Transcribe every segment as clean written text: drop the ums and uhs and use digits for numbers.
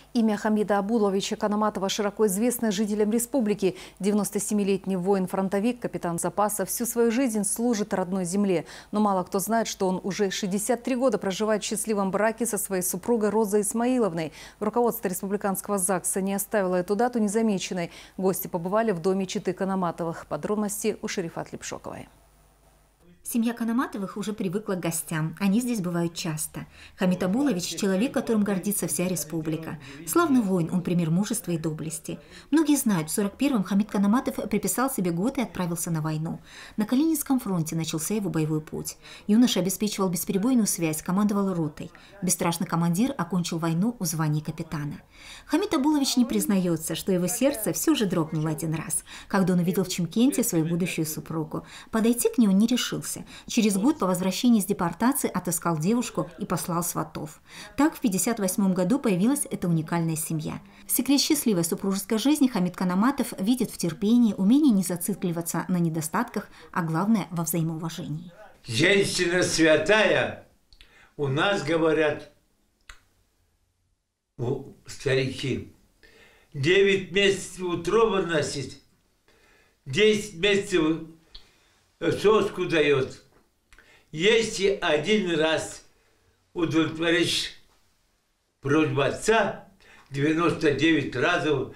Имя Хамида Абуловича Канаматова широко известно жителям республики. 97-летний воин-фронтовик, капитан запаса, всю свою жизнь служит родной земле. Но мало кто знает, что он уже 63 года проживает в счастливом браке со своей супругой Розой Исмаиловной. Руководство республиканского ЗАГСа не оставило эту дату незамеченной. Гости побывали в доме четы Канаматовых. Подробности у Шерифат Лепшоковой. Семья Канаматовых уже привыкла к гостям. Они здесь бывают часто. Хамид Абулович – человек, которым гордится вся республика. Славный воин, он пример мужества и доблести. Многие знают, в 41-м Хамид Канаматов приписал себе год и отправился на войну. На Калининском фронте начался его боевой путь. Юноша обеспечивал бесперебойную связь, командовал ротой. Бесстрашный командир окончил войну в звании капитана. Хамид Абулович не признается, что его сердце все же дрогнуло один раз, когда он увидел в Чимкенте свою будущую супругу. Подойти к ней он не решился. Через год по возвращении с депортации отыскал девушку и послал сватов. Так в 1958 году появилась эта уникальная семья. Секрет счастливой супружеской жизни Хамид Канаматов видит в терпении, умении не зацикливаться на недостатках, а главное – во взаимоуважении. Женщина святая, у нас говорят старики, 9 месяцев утроба носит, 10 месяцев соску дает. Если один раз удовлетворишь просьбу отца, 99 разов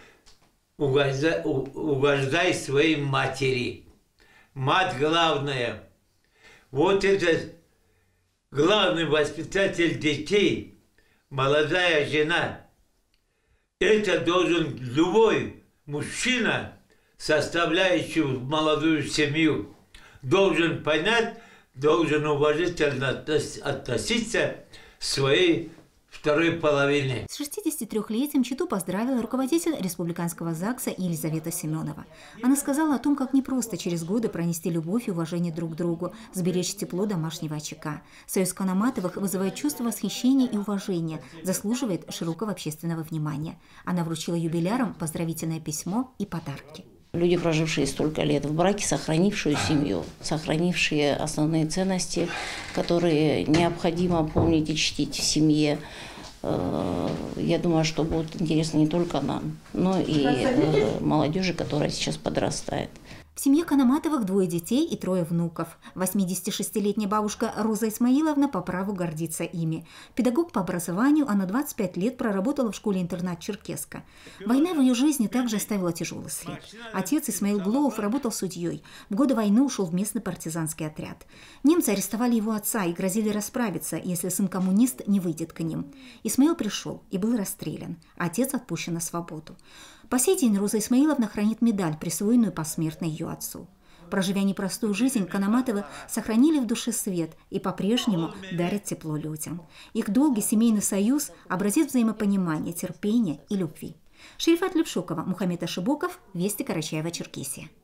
угождай своей матери. Мать главная. Вот это главный воспитатель детей, молодая жена. Это должен любой мужчина, составляющий молодую семью, должен понять, должен уважительно относиться к своей второй половине. С 63-летием чету поздравила руководитель республиканского ЗАГСа Елизавета Семенова. Она сказала о том, как непросто через годы пронести любовь и уважение друг к другу, сберечь тепло домашнего очага. Союз Канаматовых вызывает чувство восхищения и уважения, заслуживает широкого общественного внимания. Она вручила юбилярам поздравительное письмо и подарки. Люди, прожившие столько лет в браке, сохранившие семью, сохранившие основные ценности, которые необходимо помнить и чтить в семье. Я думаю, что будет интересно не только нам, но и молодежи, которая сейчас подрастает. В семье Канаматовых 2 детей и 3 внуков. 86-летняя бабушка Роза Исмаиловна по праву гордится ими. Педагог по образованию, она 25 лет проработала в школе-интернат «Черкесска». Война в ее жизни также оставила тяжелый след. Отец Исмаил Глоов работал судьей. В годы войны ушел в местный партизанский отряд. Немцы арестовали его отца и грозили расправиться, если сын-коммунист не выйдет к ним. Исмаил пришел и был расстрелян. Отец отпущен на свободу. По сей день Роза Исмаиловна хранит медаль, присвоенную посмертно ее отцу. Проживя непростую жизнь, Канаматовы сохранили в душе свет и по-прежнему дарят тепло людям. Их долгий семейный союз – образец взаимопонимания, терпения и любви. Шерифат Лепшокова, Мухаммед Ашибоков, Вести, Карачаево-Черкесия.